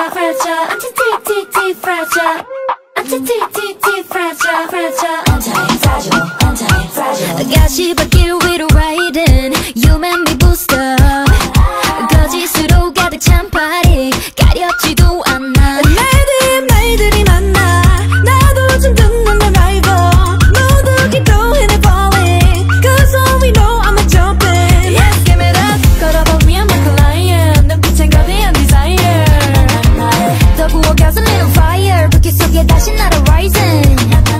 fragile, fragile, anti-T-T-T, fragile, anti-T-T-T, fragile, fragile, anti-fragile, anti-fragile. 가시밭길 위로 riding, you make me boost up. 거짓으로 가득 찬 party, 가렵지도 않아. 말들이 많아, 나도 좀 듣는 내 rival. 모두 keep going and falling, cause all we know I'm a jumping. Yes, give it up, 걸어봐 we are like a lion. 눈빛엔 거대한 desire. 더 부어가서 little fire, 불길 속에 다시 날아 rising.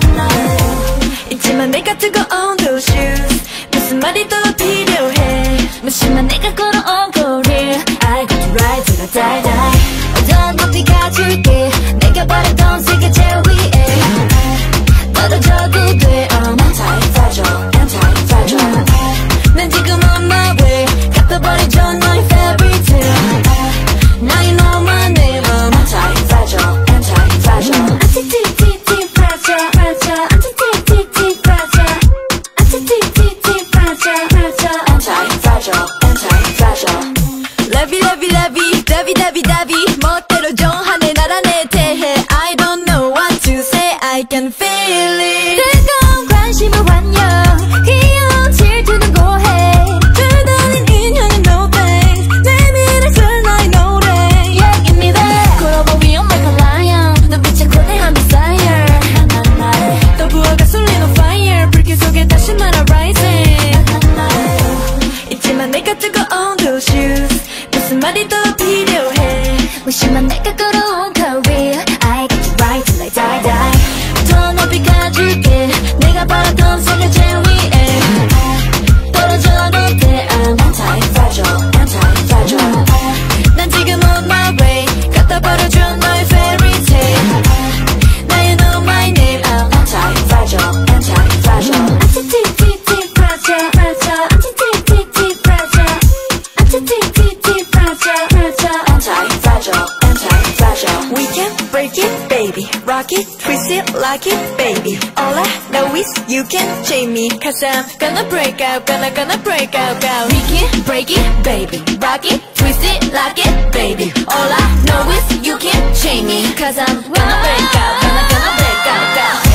있지만 내가 뜨거운 those shoes, 무슨 말이 더 필요해. 무심한 내가 걸어온 거리, I got to ride till I die, die. 어떤 높이 가줄게, 내가 바라던 세계 제일 위에. 떨어져도 돼, I'm anti-fragile, anti-fragile. 난 지금 on my way, 갚아버리죠 너의 fairy tale. Now you know my name, I'm anti-fragile, anti-fragile. Anti-T-T-T, fragile, fragile, anti-T-T-T, fragile, anti-T-T-T, fragile, fragile, anti-fragile, anti-fragile. Lovey, lovey, lovey, lovey, lovey, lovey. 멋대로 정하네 나라 내 대해. I don't know what to say, I can feel it. 뜨거운 관심을 환영, 귀여운 질투는 고해. 불달린 인연은 no thanks, 내 미래를 나의 노래. Yeah, give me that. 걸어봐 we are like a lion. 눈빛에 거대한 desire. 또 부어가 쏠리는 fire, 불길 속에 다시 말아 rising. 있지만 내가 뜨거운 those shoes, 무슨 말이 더 필요해. 무심한 내가 걸어온 career, I get you right till I die, die. 더 높이 가줄게, 내가 바라던 세계 제일 위에. 떨어져도 돼, I'm anti-fragile, anti-fragile. 난 지금 on my way, 갖다 버려줘 너의 fairy tale. Now you know my name, I'm anti-fragile, anti-fragile. Anti-T-T-T, fragile, fragile, anti-T-T-T, fragile, anti-T-T-T, fragile, fragile, anti-fragile, anti-fragile. We can break it, baby, rock it, twist it, like it, baby. All I know is you can chain me, cause I'm gonna break out, gonna break out. We can break it, baby, rock it, twist it, lock it, baby. All I know is you can't chain me, cause I'm gonna break out, gonna break out.